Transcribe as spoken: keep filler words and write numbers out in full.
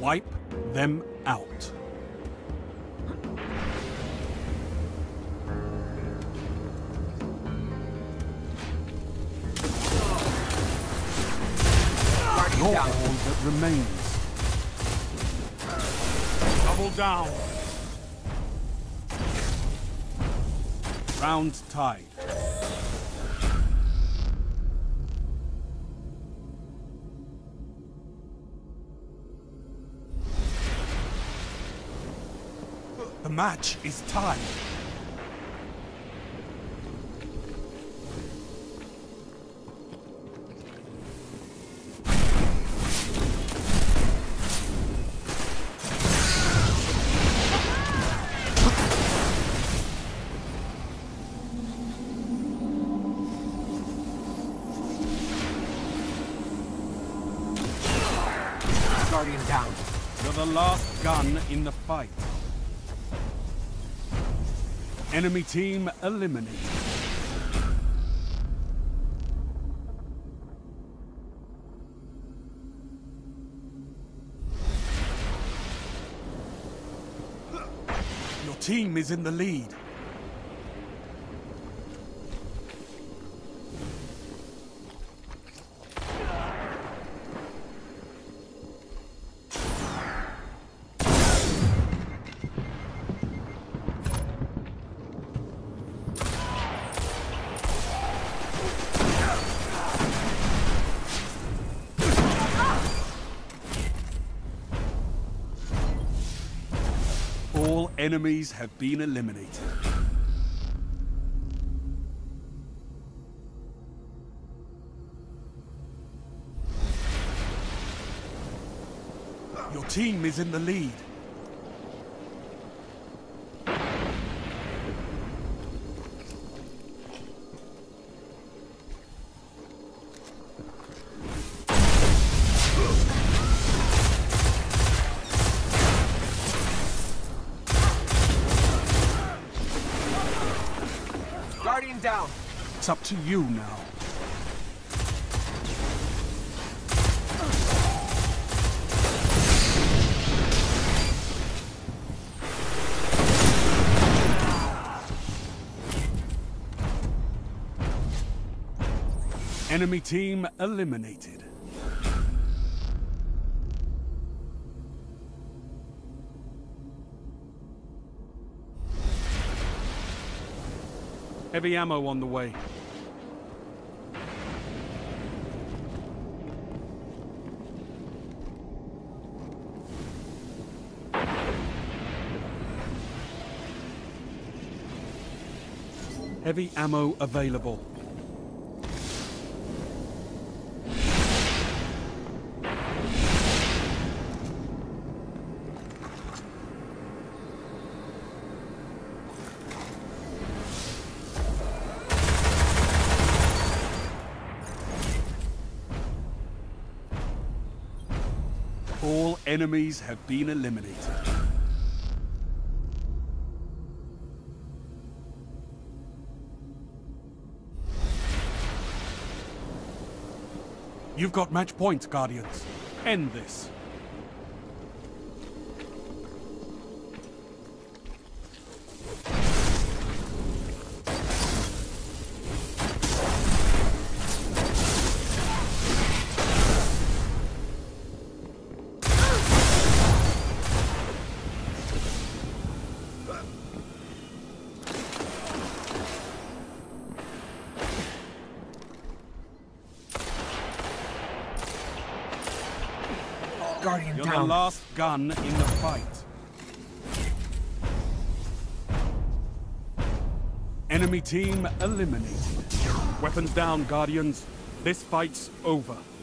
Wipe them out. You're all that remains. Double down. Round tied. The match is tied. Guardian down. You're the last gun in the fight. Enemy team eliminated. Your team is in the lead. All enemies have been eliminated. Your team is in the lead. Guardian down. It's up to you now. Enemy team eliminated. Heavy ammo on the way. Heavy ammo available. All enemies have been eliminated. You've got match points, Guardians. End this. Guardian You're down. the last gun in the fight. Enemy team eliminated. Weapons down, Guardians. This fight's over.